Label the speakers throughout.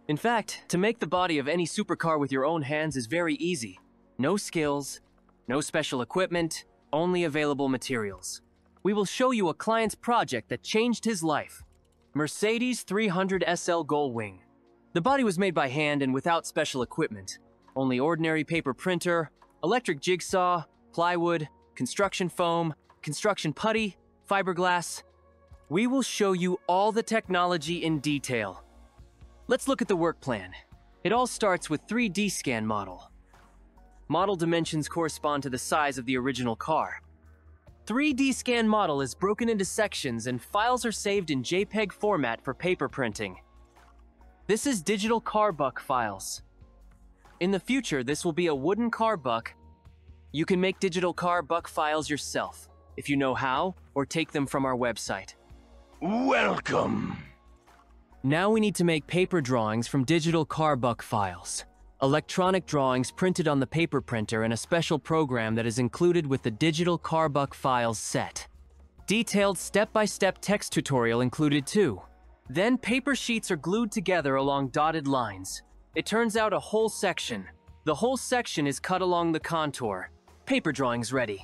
Speaker 1: In fact, to make the body of any supercar with your own hands is very easy. No skills, no special equipment, only available materials. We will show you a client's project that changed his life. Mercedes 300SL Gullwing. The body was made by hand and without special equipment. Only ordinary paper printer, electric jigsaw, plywood, construction foam, construction putty, fiberglass. We will show you all the technology in detail. Let's look at the work plan. It all starts with 3D scan model. Model dimensions correspond to the size of the original car. 3D scan model is broken into sections and files are saved in JPEG format for paper printing. This is digital car buck files. In the future, this will be a wooden car buck. You can make digital car buck files yourself, if you know how, or take them from our website.
Speaker 2: Welcome!
Speaker 1: Now we need to make paper drawings from digital car buck files. Electronic drawings printed on the paper printer and a special program that is included with the digital car buck files set. Detailed step-by-step text tutorial included too. Then paper sheets are glued together along dotted lines. It turns out a whole section. The whole section is cut along the contour. Paper drawings ready.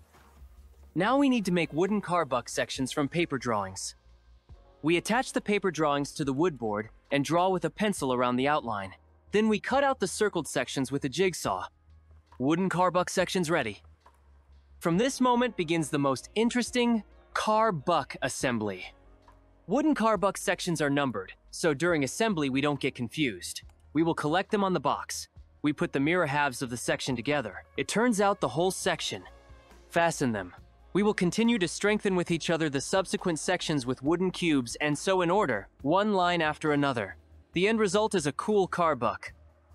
Speaker 1: Now we need to make wooden car buck sections from paper drawings. We attach the paper drawings to the wood board and draw with a pencil around the outline. Then we cut out the circled sections with a jigsaw. Wooden car buck sections ready. From this moment begins the most interesting car buck assembly. Wooden car buck sections are numbered, so during assembly we don't get confused. We will collect them on the box. We put the mirror halves of the section together. It turns out the whole section. Fasten them. We will continue to strengthen with each other the subsequent sections with wooden cubes and so in order, one line after another. The end result is a cool car buck.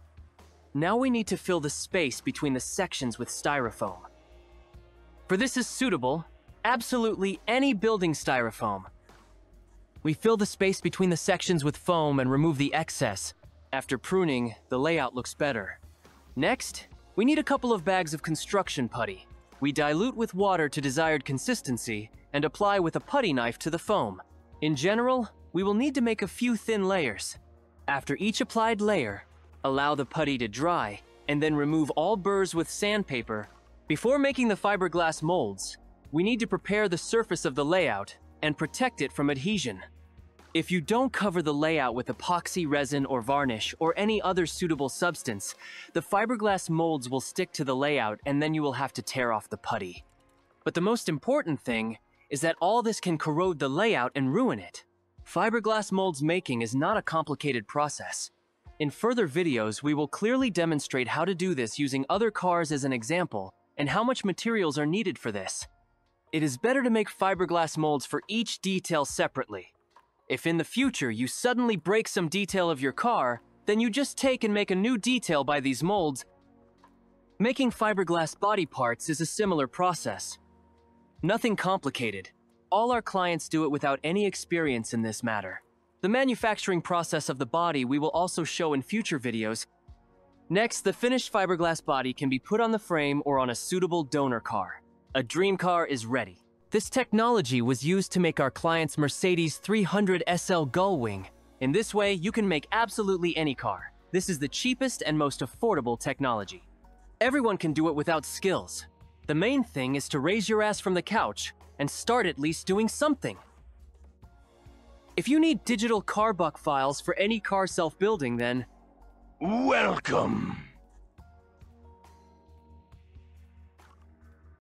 Speaker 1: Now we need to fill the space between the sections with styrofoam. For this is suitable, absolutely any building styrofoam. We fill the space between the sections with foam and remove the excess. After pruning, the layout looks better. Next, we need a couple of bags of construction putty. We dilute with water to desired consistency and apply with a putty knife to the foam. In general, we will need to make a few thin layers. After each applied layer, allow the putty to dry and then remove all burrs with sandpaper. Before making the fiberglass molds, we need to prepare the surface of the layout and protect it from adhesion. If you don't cover the layout with epoxy resin or varnish or any other suitable substance, the fiberglass molds will stick to the layout and then you will have to tear off the putty. But the most important thing is that all this can corrode the layout and ruin it. Fiberglass molds making is not a complicated process. In further videos, we will clearly demonstrate how to do this using other cars as an example and how much materials are needed for this. It is better to make fiberglass molds for each detail separately. If in the future you suddenly break some detail of your car, then you just take and make a new detail by these molds. Making fiberglass body parts is a similar process. Nothing complicated. All our clients do it without any experience in this matter. The manufacturing process of the body we will also show in future videos. Next, the finished fiberglass body can be put on the frame or on a suitable donor car. A dream car is ready. This technology was used to make our client's Mercedes 300SL Gullwing. In this way, you can make absolutely any car. This is the cheapest and most affordable technology. Everyone can do it without skills. The main thing is to raise your ass from the couch and start at least doing something. If you need digital car buck files for any car self-building, then
Speaker 2: Welcome!